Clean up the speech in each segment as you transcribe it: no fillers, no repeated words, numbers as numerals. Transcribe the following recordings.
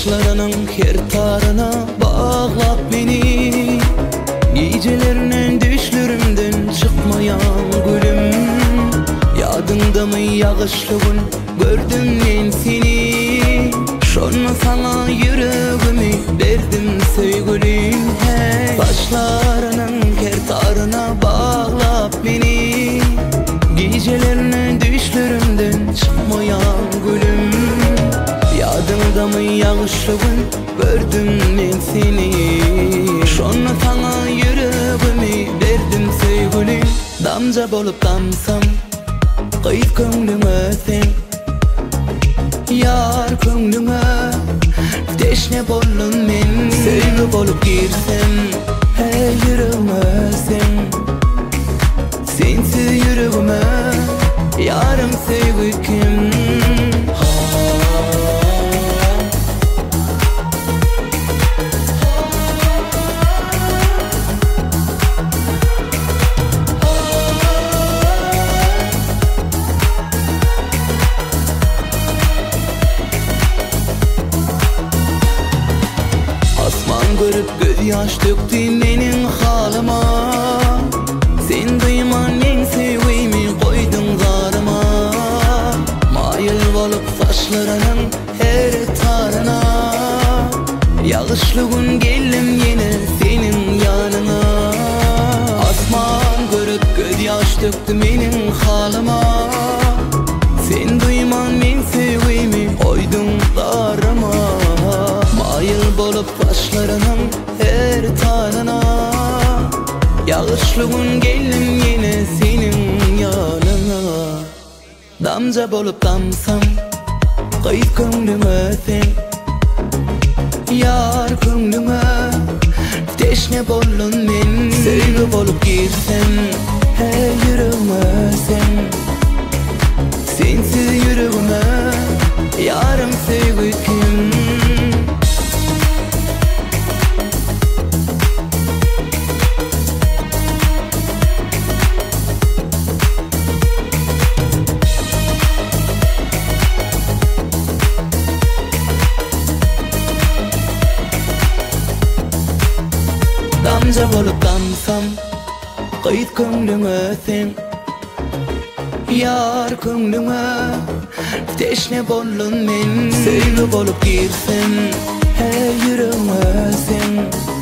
Saçlarının her tarına bağlap beni, gecelerinin düşlerimden çıkmayan gülüm. Yadında mı yağışlı gün gördüm ben seni, şonu sana yüreğimi verdim sevgilim. Hey. Saçlarının her tarına bağlap beni, gecelerinin düşlerimden çıkmayan gülüm. Yadında mı yağışlı gün gördüm ben seni, şonu sana yüreğimi verdim sevgilim. Damca bolup damsam kıyıp könglüme sen, yar könglüme teşne bollun men. Sevgi bolup girsem hey yüreğime sen, sensiz yüreğime yarım sevgi kim? Görüp göz yaş döktü menin halıma, sen duyman men sevgimi koydun zarıma. Mayıl bolup saçlarının her tarına, yağışlı gün geldim yine senin yanına. Asman görüp göz yaş döktü menin halıma, sen duyman men sevgimi koydun zarıma. Mayıl bolup saçlarının her tarına, yağışlı gün geldim yine senin yanına. Damca bolup damsam kıyıp könglüme sen, yar könglüme teşne bollun men. Sevgi bolup girsem hey yüreğime sen, sensiz yüreğime yarım sevgi kim? Damca bolup damsam kıyıp könglüme sen, yar könglüme teşne bollun men. Sevgi bolup girsem hey yüreğime sen,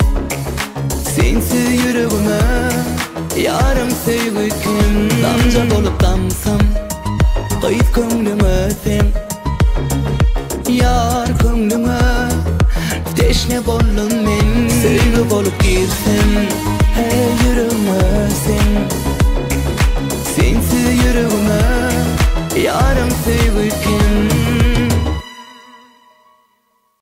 sensiz yüreğime yarım sevgi kim? Damca bolup damsam kıyıp könglüme sen, yar könglüme teşne bollun men. Sevgi bolup girsem hey yüreğime sen, sensiz yüreğime yarım sevgi